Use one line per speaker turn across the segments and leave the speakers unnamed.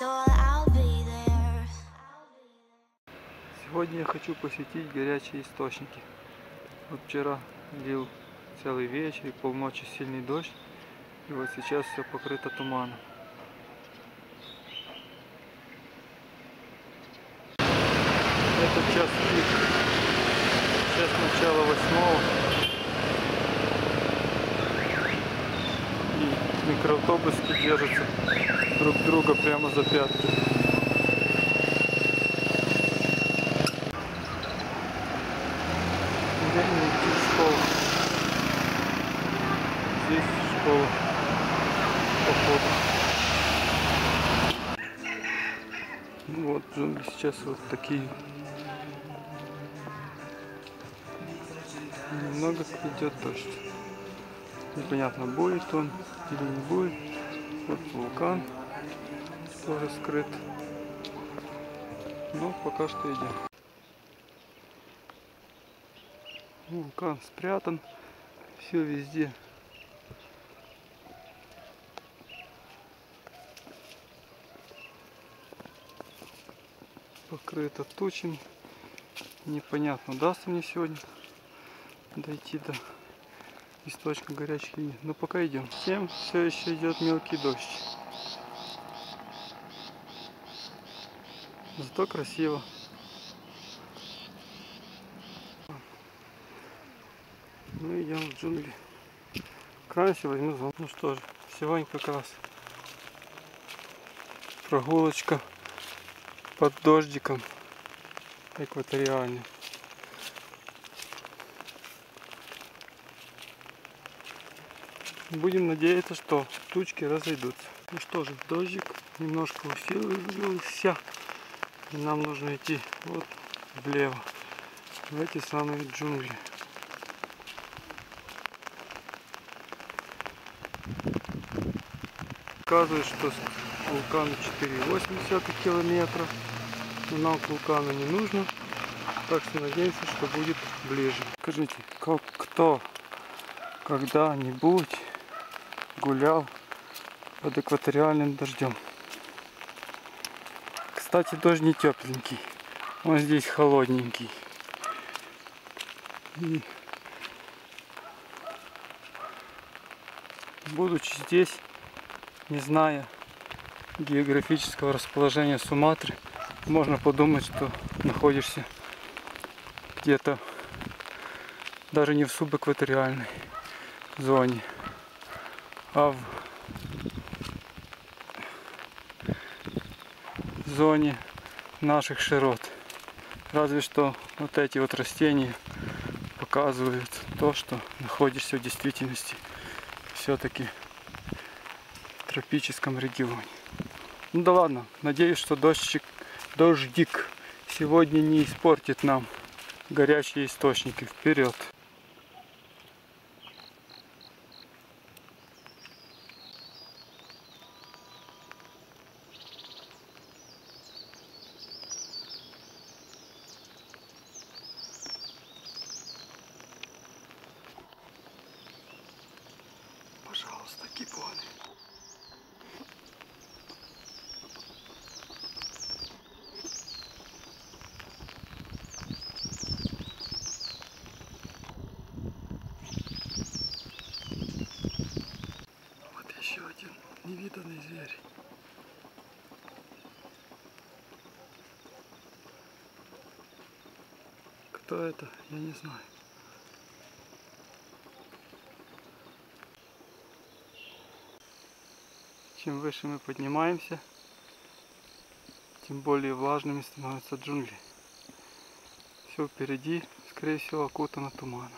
Сегодня я хочу посетить горячие источники. Вот вчера лил целый вечер и полночи сильный дождь, и вот сейчас все покрыто туманом. Это час пик. Сейчас начало 8-го. И микроавтобуски держатся друг друга прямо за пятки. Где мне идти в школу? Здесь школа, походу. Ну вот, джунгли сейчас вот такие. Немного идет дождь. Непонятно, будет он или не будет. Вот вулкан тоже скрыт. Но пока что идем. Вулкан спрятан. Все везде. Покрыто тучами. Непонятно, удастся мне сегодня дойти до источника горячих линий. Но пока идем. Всем все еще идет мелкий дождь. Зато красиво. Мы идем в джунгли. Крайне возьму зонт. Ну что же, сегодня как раз прогулочка под дождиком экваториальным. Будем надеяться, что тучки разойдутся. Ну что же, дождик немножко усилился. И нам нужно идти вот влево, в эти самые джунгли. Показывает, что с вулкана 4,8 километра. Но нам к вулкану не нужно. Так что надеемся, что будет ближе. Скажите, кто когда-нибудь гулял под экваториальным дождем? Кстати, дождь не тепленький. Он здесь холодненький. И будучи здесь, не зная географического расположения Суматры, можно подумать, что находишься где-то даже не в субэкваториальной зоне, а в зоне наших широт. Разве что вот эти вот растения показывают то, что находишься в действительности все-таки в тропическом регионе. Ну да ладно, надеюсь, что дождик сегодня не испортит нам горячие источники. Вперед! Пожалуйста, гибоны. Вот еще один невиданный зверь. Кто это, я не знаю. Чем выше мы поднимаемся, тем более влажными становятся джунгли. Все впереди, скорее всего, окутано туманом.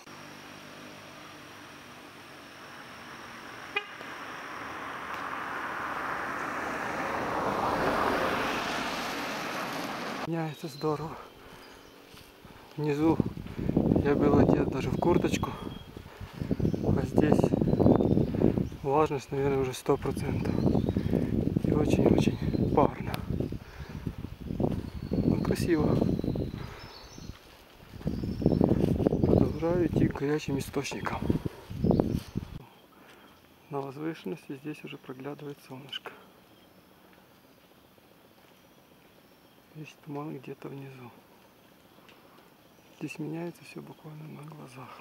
Это здорово. Внизу я был одет даже в курточку, а здесь влажность, наверное, уже 100%. И очень-очень парно. Ну, красиво. Продолжаю идти к горячим источникам. На возвышенности здесь уже проглядывает солнышко. Есть туман где-то внизу. Здесь меняется все буквально на глазах.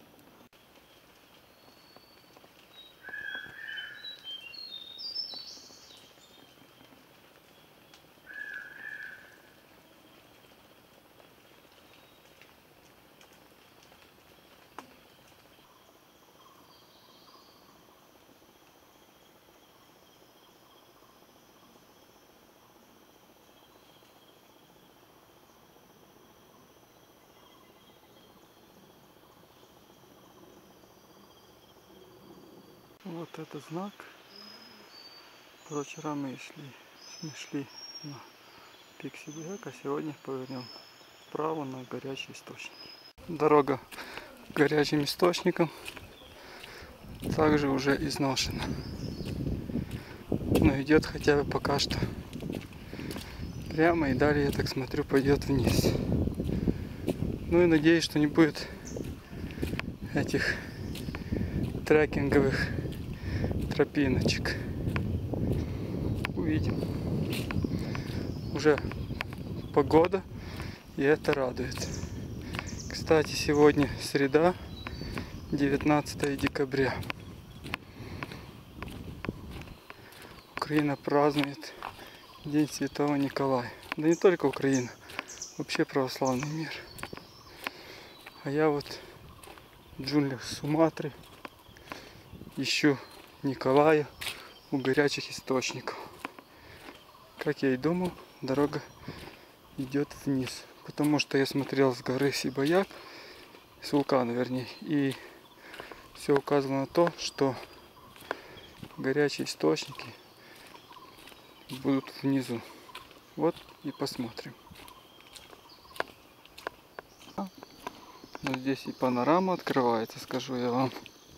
Вот этот знак. Позавчера мы шли на пик Сибаяк, а сегодня повернем вправо на горячий источник. Дорога к горячим источникам также уже изношена. Но идет хотя бы пока что прямо, и далее, я так смотрю, пойдет вниз. Ну и надеюсь, что не будет этих трекинговых тропиночек. Увидим. Уже погода, и это радует. Кстати, сегодня среда, 19 декабря. Украина празднует День Святого Николая. Да не только Украина, вообще православный мир. А я вот в джунглях Суматры ищу Николая у горячих источников. Как я и думал, дорога идет вниз. Потому что я смотрел с горы Сибаяк, с вулкана вернее, и все указывало на то, что горячие источники будут внизу. Вот и посмотрим. Но здесь и панорама открывается, скажу я вам.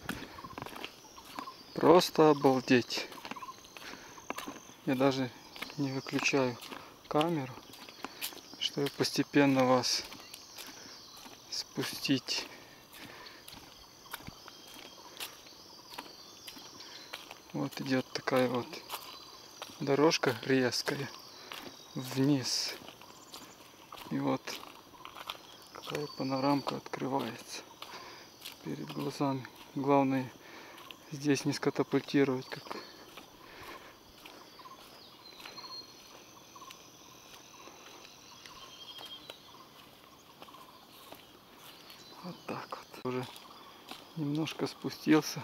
Просто обалдеть. Я даже не выключаю камеру, чтобы постепенно вас спустить. Вот идет такая вот дорожка резкая вниз. И вот какая панорамка открывается перед глазами. Главное здесь не скатапультировать, как вот так вот. Уже немножко спустился.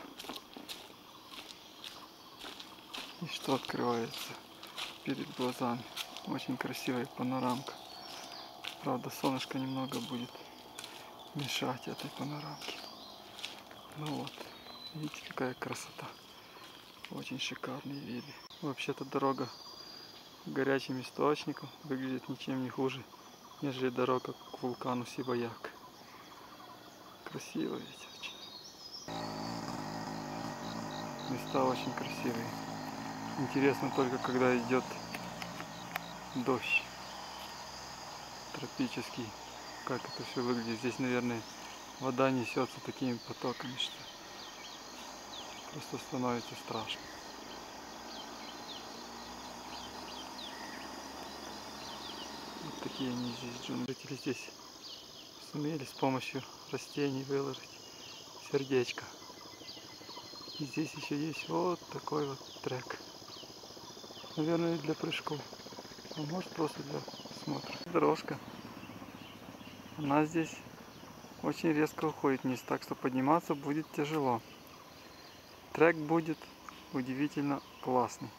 И что открывается перед глазами. Очень красивая панорамка. Правда, солнышко немного будет мешать этой панорамке. Ну вот, видите, какая красота. Очень шикарные виды. Вообще-то дорога к горячим источникам выглядит ничем не хуже, нежели дорога к вулкану Сибаяк. Красиво ведь очень. Места очень красивые. Интересно только, когда идет дождь тропический, как это все выглядит. Здесь, наверное, вода несется такими потоками, что просто становится страшно. Вот такие они здесь джунгли. Жители здесь сумели с помощью растений выложить сердечко. И здесь еще есть вот такой вот трек. Наверное, для прыжков. А может, просто для смотра. Дорожка. Она здесь очень резко уходит вниз, так что подниматься будет тяжело. Трек будет удивительно классный.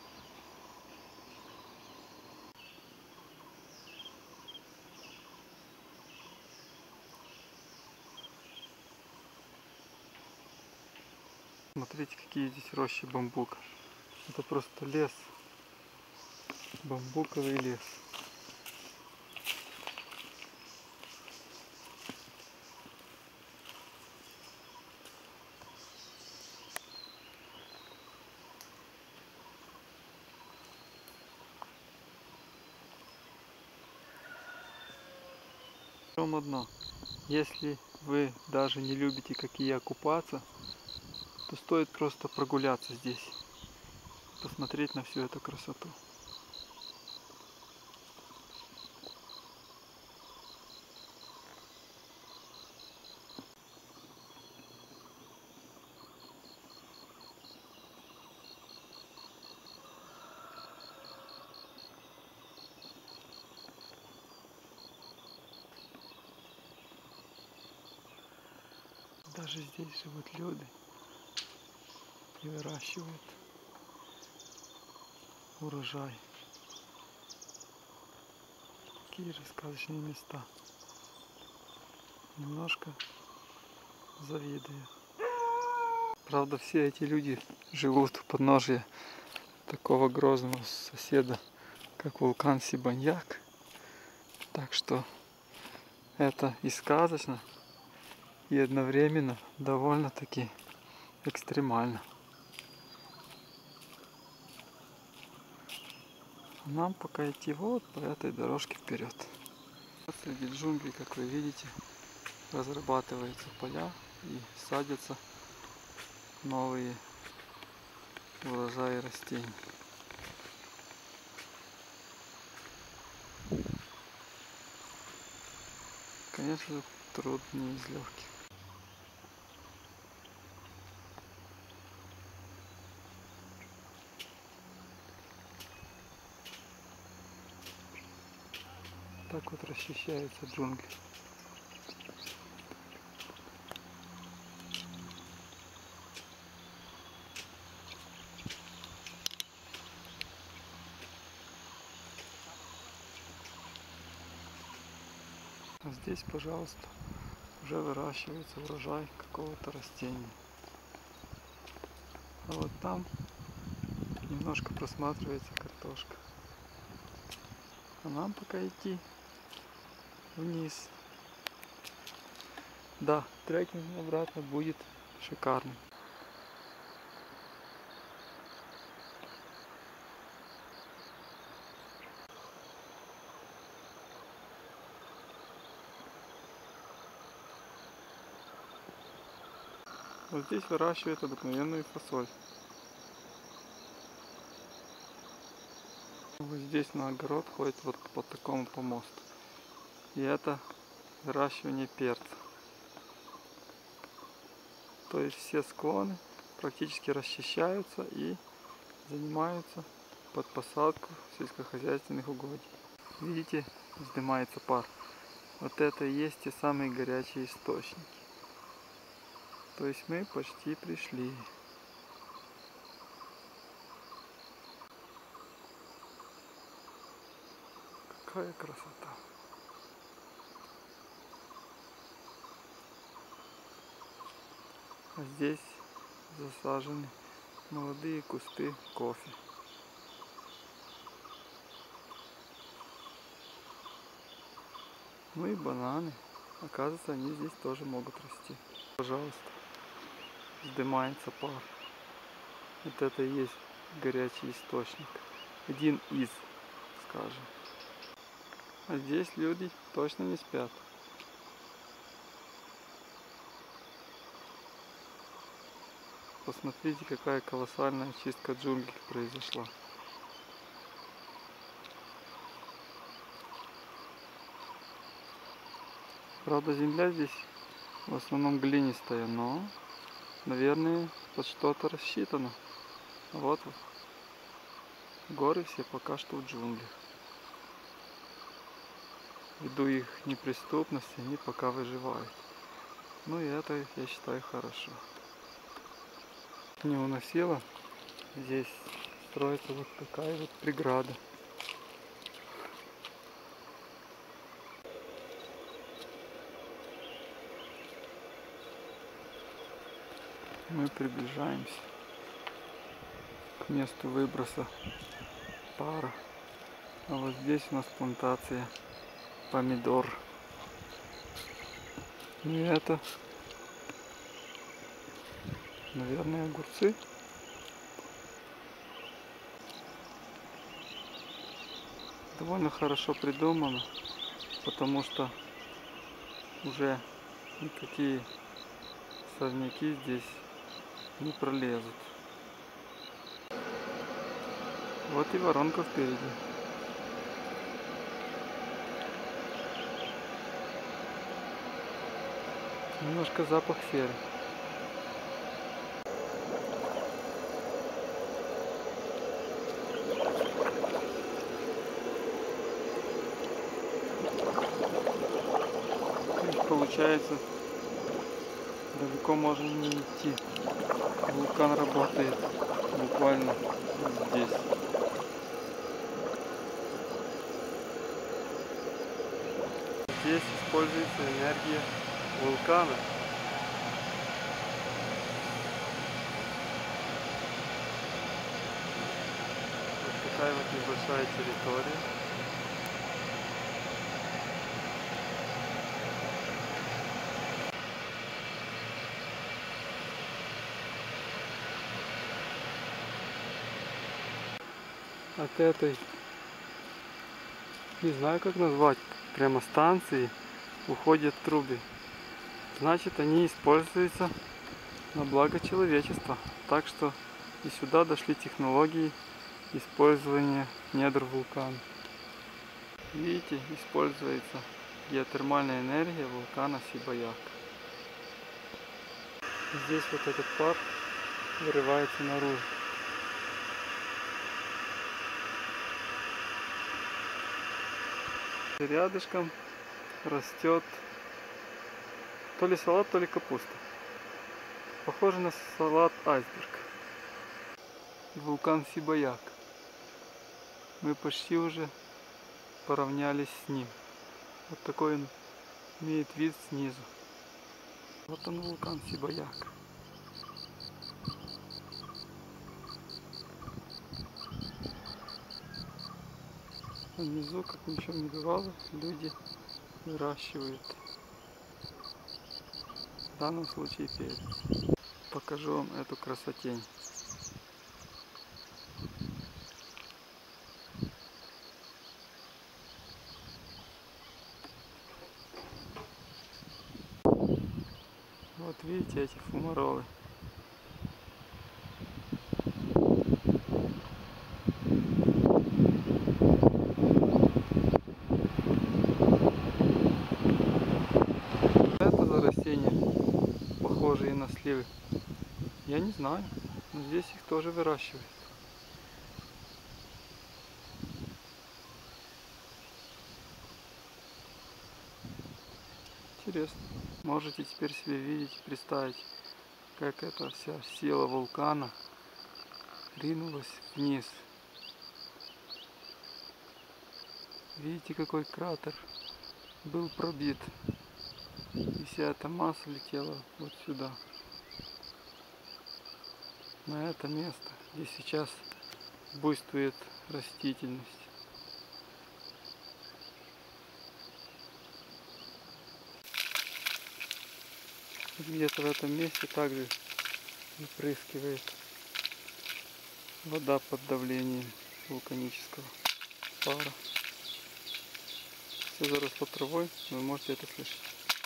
Смотрите, какие здесь рощи бамбука. Это просто лес. Бамбуковый лес. Одно. Если вы даже не любите, как и я, купаться, то стоит просто прогуляться здесь, посмотреть на всю эту красоту. даже здесь живут люди и выращивают урожай. Такие же сказочные места. Немножко завидую. Правда, все эти люди живут у подножия такого грозного соседа, как вулкан Сибаньяк. Так что это и сказочно, и одновременно довольно-таки экстремально. Нам пока идти вот по этой дорожке вперед. Среди джунглей, как вы видите, разрабатываются поля и садятся новые урожаи растений. Конечно, труд не из легких. Так вот расчищаются джунгли. А здесь, пожалуйста, уже выращивается урожай какого-то растения. А вот там немножко просматривается картошка. А нам пока идти вниз. Да, трекинг обратно будет шикарным. Вот здесь выращивают обыкновенную фасоль. Вот здесь на огород ходит вот по такому помосту. И это выращивание перца. То есть все склоны практически расчищаются и занимаются под посадку сельскохозяйственных угодий. Видите, вздымается пар. Вот это и есть те самые горячие источники. То есть мы почти пришли. Какая красота! А здесь засажены молодые кусты кофе. Ну и бананы. Оказывается, они здесь тоже могут расти. Пожалуйста, вздымается пар. Вот это и есть горячий источник. Один из, скажем. А здесь люди точно не спят. Посмотрите, какая колоссальная чистка джунглей произошла. Правда, земля здесь в основном глинистая, но, наверное, под что-то рассчитано. Вот горы все пока что в джунглях. Ввиду их неприступности они пока выживают. Ну и это, я считаю, хорошо. Не уносило. Здесь строится вот такая вот преграда. Мы приближаемся к месту выброса пара. А вот здесь у нас плантация помидор. И это, наверное, огурцы. Довольно хорошо придумано, потому что уже никакие сорняки здесь не пролезут. Вот и воронка впереди. Немножко запах серы. Получается Далеко можно не идти. Вулкан работает буквально здесь. Здесь используется энергия вулкана. Вот такая вот небольшая территория. От этой, не знаю как назвать, прямо станции уходят трубы. Значит, они используются на благо человечества. Так что и сюда дошли технологии использования недр вулкана. Видите, используется геотермальная энергия вулкана Сибаяк. Здесь вот этот пар вырывается наружу. Рядышком растет то ли салат, то ли капуста. Похоже на салат айсберг. Вулкан Сибаяк. Мы почти уже поравнялись с ним. Вот такой он имеет вид снизу. Вот он, вулкан Сибаяк. А внизу, как ничего не бывало, люди выращивают, в данном случае перец. Покажу вам эту красотень. Вот видите эти фумаролы. Это за растения, похожие на сливы, я не знаю, но здесь их тоже выращивают. Интересно. Можете теперь себе видеть, представить, как эта вся сила вулкана ринулась вниз. Видите, какой кратер был пробит. И вся эта масса летела вот сюда. На это место, где сейчас буйствует растительность. Где-то в этом месте также выпрыскивает вода под давлением вулканического пара. Все заросло травой, вы можете это слышать.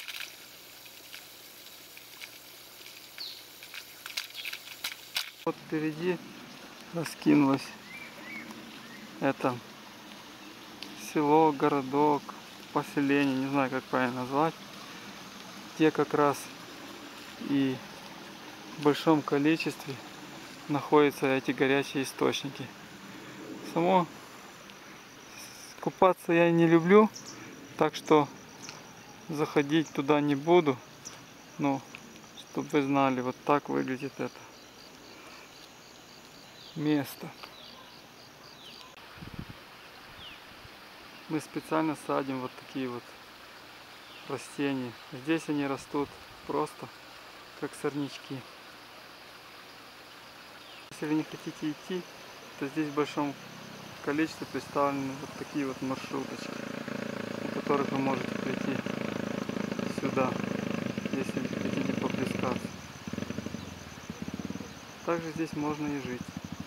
Вот впереди раскинулось это село, городок, поселение, не знаю как правильно назвать, где как раз и в большом количестве находятся эти горячие источники. Само купаться я не люблю, так что заходить туда не буду, но чтобы вы знали, вот так выглядит это место. Мы специально садим вот такие вот растения. Здесь они растут просто как сорнячки. Если вы не хотите идти, то здесь в большом количестве представлены вот такие вот маршруточки, на которых вы можете прийти сюда, если хотите поплескаться. Также здесь можно и жить.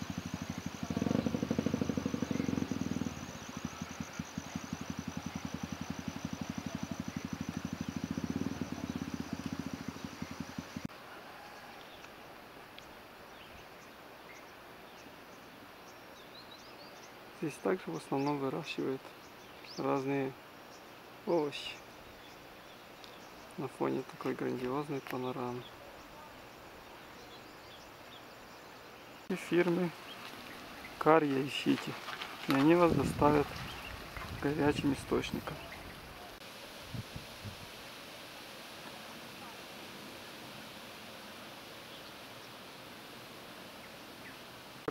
Здесь также в основном выращивают разные овощи на фоне такой грандиозной панорамы. И фирмы Карья ищите, и они вас доставят к горячим источникам.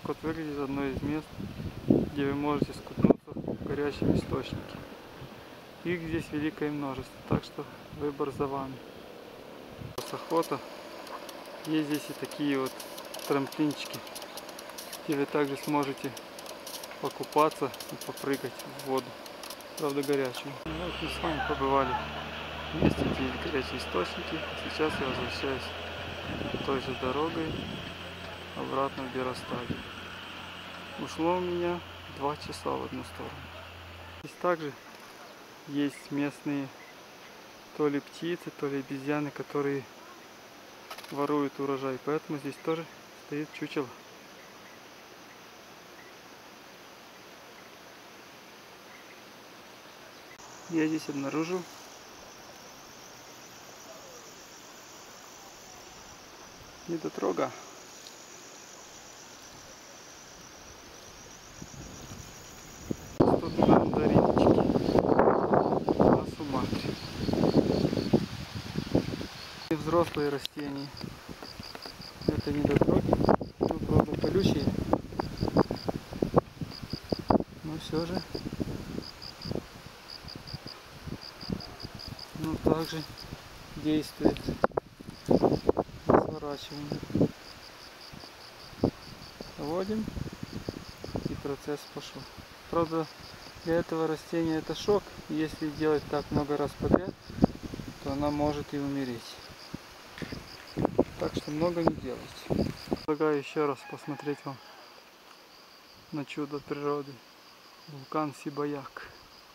так вот выглядит одно из мест, где вы можете скупнуться в горячем источнике. Их здесь великое множество, так что выбор за вами. Охота. Есть здесь и такие вот трамплинчики, где вы также сможете покупаться и попрыгать в воду, правда горячую. Вот мы с вами побывали в месте, где есть горячие источники. Сейчас я возвращаюсь той же дорогой обратно в Беростаги. Ушло у меня 2 часа в одну сторону. Здесь также есть местные то ли птицы, то ли обезьяны, которые воруют урожай, поэтому здесь тоже стоит чучело. Я здесь обнаружил недотрога. Тут мандаринчики на Суматре. И взрослые растения. Это недотроги, ну, правда колючие, но все же, ну, также действует сворачивание. Вводим, и процесс пошел. Правда, для этого растения это шок. Если делать так много раз подряд, то она может и умереть. Так что много не делайте. Предлагаю еще раз посмотреть вам на чудо природы. Вулкан Сибаяк.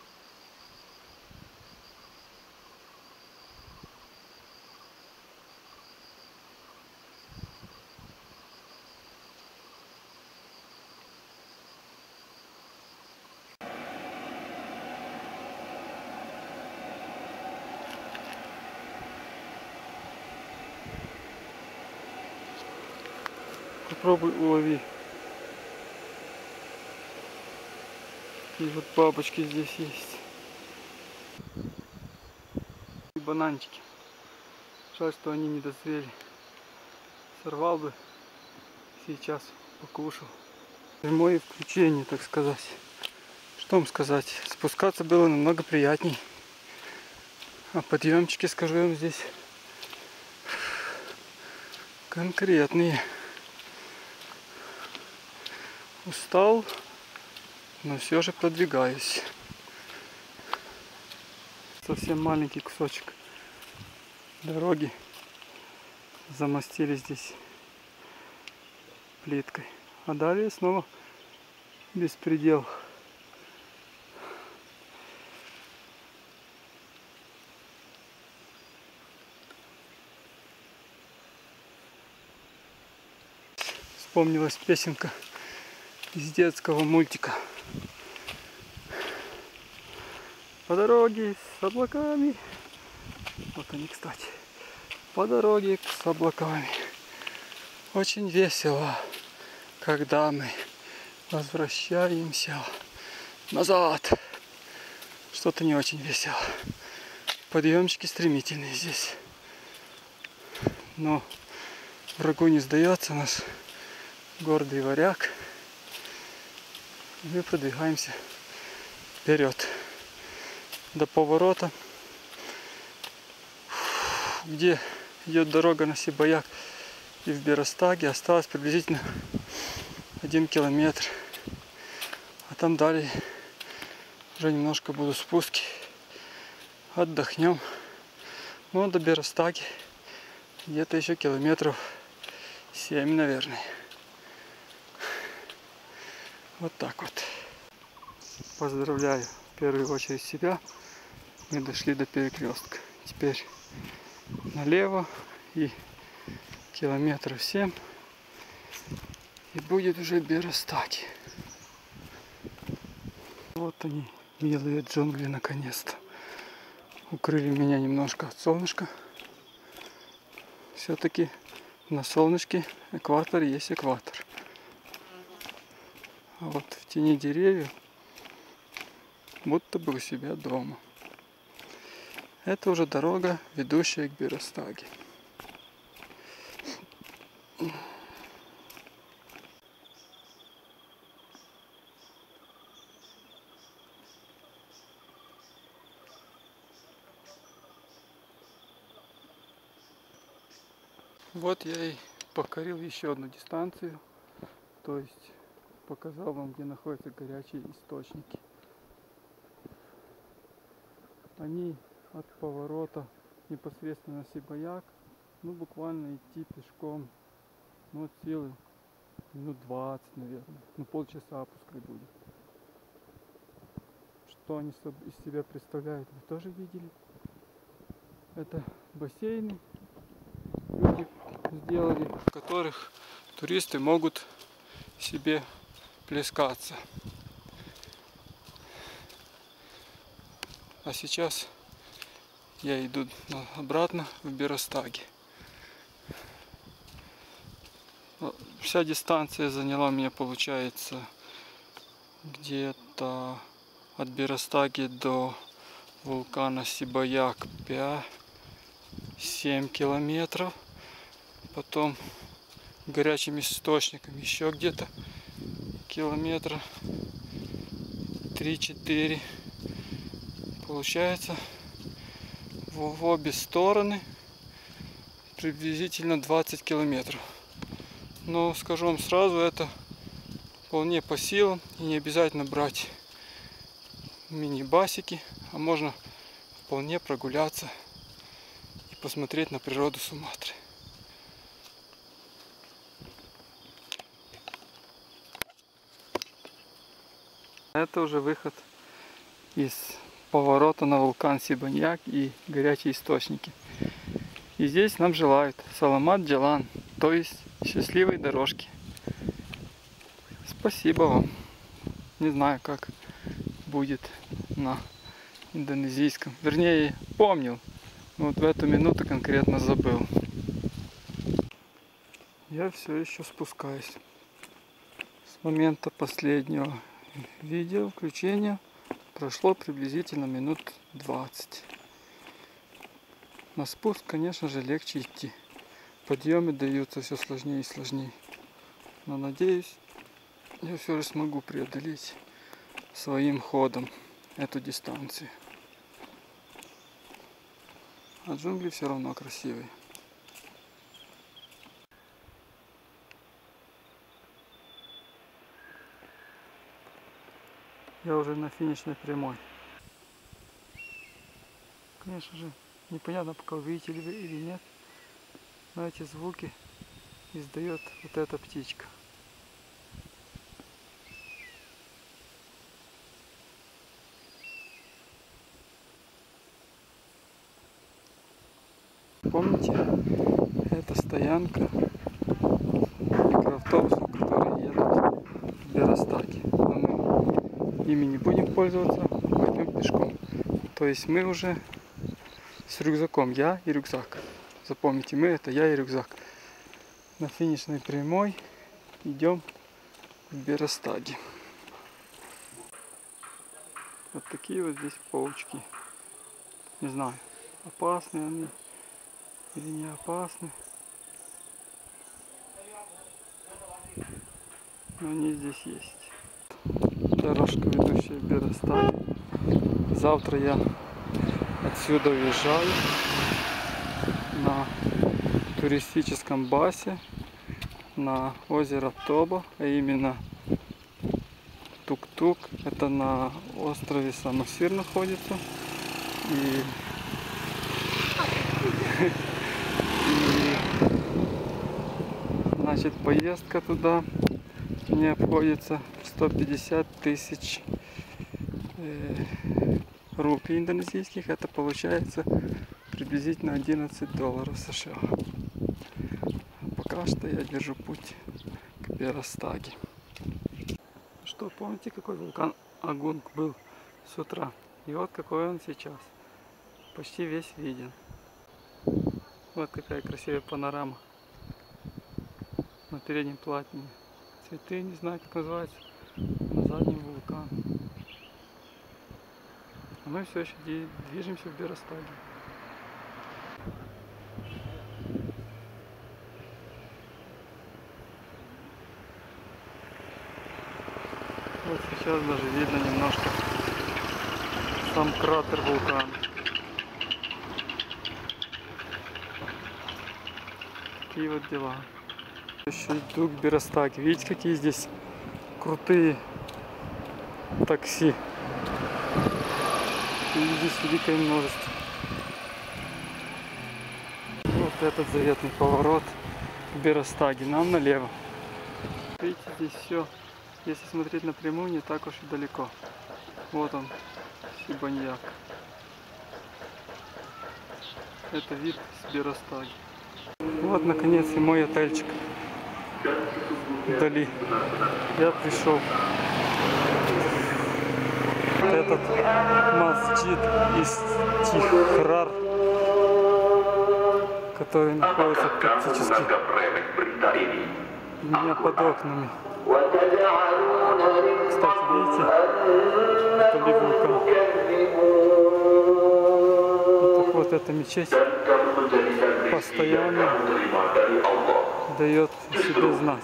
Попробуй улови. И вот бабочки здесь есть. И бананчики. Жаль, что они не дозрели. Сорвал бы, сейчас покушал. Прямое включение, так сказать. Что вам сказать? Спускаться было намного приятней. А подъемчики, скажу вам, здесь конкретные. Устал, но все же продвигаюсь. Совсем маленький кусочек дороги замостили здесь плиткой. А далее снова беспредел. Вспомнилась песенка из детского мультика. По дороге с облаками. Вот они, кстати. По дороге с облаками. Очень весело, когда мы возвращаемся назад. Что-то не очень весело. Подъемчики стремительные здесь. Но врагу не сдается наш гордый варяг. И мы продвигаемся вперед до поворота, где идет дорога на Сибаяк и в Беростаге. Осталось приблизительно 1 километр. А там далее уже немножко будут спуски. Отдохнем. Но до Беростаги где-то еще километров 7, наверное. Вот так вот. Поздравляю в первую очередь себя. Мы дошли до перекрестка. Теперь налево и километров 7. И будет уже Беростаги. Вот они, милые джунгли, наконец-то. Укрыли меня немножко от солнышка. Все-таки на солнышке экватор есть экватор. А вот в тени деревьев будто бы у себя дома. Это уже дорога, ведущая к Беростаге. Вот я и покорил еще одну дистанцию, то есть показал вам, где находятся горячие источники. Они от поворота непосредственно на Сибаяк, ну буквально идти пешком, ну от силы минут 20, наверное, ну полчаса пускай будет. Что они из себя представляют, вы тоже видели. Это бассейны люди сделали, в которых туристы могут себе плескаться. А сейчас я иду обратно в Беростаги. Вся дистанция заняла мне, получается, где-то от Беростаги до вулкана Сибаяк 5-7 километров. Потом горячим источником еще где-то километра 3-4. Получается в обе стороны приблизительно 20 километров. Но скажу вам сразу, это вполне по силам, и не обязательно брать мини-басики, а можно вполне прогуляться и посмотреть на природу Суматры. Это уже выход из поворота на вулкан Сибаяк и горячие источники. И здесь нам желают Саламат Джалан, то есть счастливой дорожки. Спасибо вам. Не знаю, как будет на индонезийском. Вернее, помнил, но вот в эту минуту конкретно забыл. Я все еще спускаюсь. С момента последнего видео включения прошло приблизительно минут 20. На спуск, конечно же, легче идти. Подъемы даются все сложнее и сложнее. Но надеюсь, я все же смогу преодолеть своим ходом эту дистанцию. А джунгли все равно красивые. Я уже на финишной прямой. Конечно же, непонятно, пока увидите ли вы или нет, но эти звуки издает вот эта птичка. Помните, это стоянка микроавтобусов, которые едут в Беростаги. Но мы ими не будем пользоваться, пойдем пешком. То есть мы уже с рюкзаком, я и рюкзак. Запомните, мы это я и рюкзак. На финишной прямой идем в Беростаги. Вот такие вот здесь паучки. Не знаю, опасны они или не опасны. Но они здесь есть. Дорожка, ведущая в Беростаги. Завтра я отсюда уезжаю на туристическом басе на озеро Тобо, а именно Тук-Тук. Это на острове Самосир находится. И значит, поездка туда мне обходится 150 тысяч рупий индонезийских. Это получается приблизительно $11 США. Пока что я держу путь к Беростаги. Что, помните, какой вулкан Агунг был с утра? И вот какой он сейчас. Почти весь виден. Вот какая красивая панорама на переднем платне. Цветы, не знаю, как называется, на заднем вулкан. А мы все еще движемся в Беростаги. Вот сейчас даже видно немножко сам кратер вулкана. такие вот дела. Еще иду к Беростаге. Видите, какие здесь крутые такси. И здесь великое множество. Вот этот заветный поворот к Беростаге. Нам налево. Видите, здесь все, если смотреть напрямую, не так уж и далеко. Вот он, Сибаньяк. Это вид с Беростаги. Вот, наконец, и мой отельчик. Вдали. Я пришел. Этот масджид Истихрар, который находится практически у меня под окнами. Кстати, видите, это вулкан. Вот эта мечеть постоянно дает о себе знать.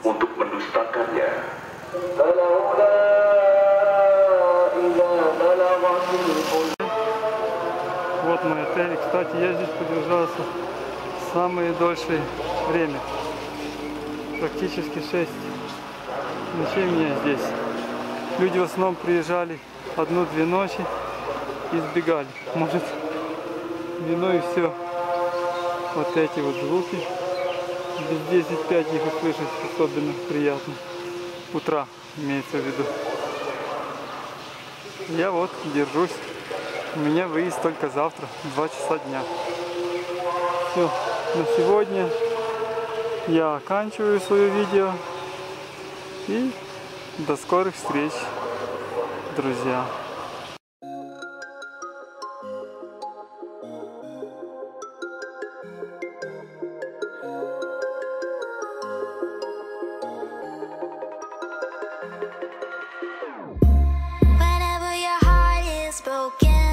Вот мой отель. Кстати, я здесь продержался самое дольшее время. Практически 6 ночей у меня здесь. Люди в основном приезжали 1-2 ночи и сбегали. Может, виной все вот эти вот звуки. Без 10-5 их услышать особенно приятно. Утра имеется в виду. Я вот держусь. У меня выезд только завтра, 2 часа дня. Все, на сегодня я оканчиваю свое видео. И до скорых встреч, друзья.
Whenever your heart is broken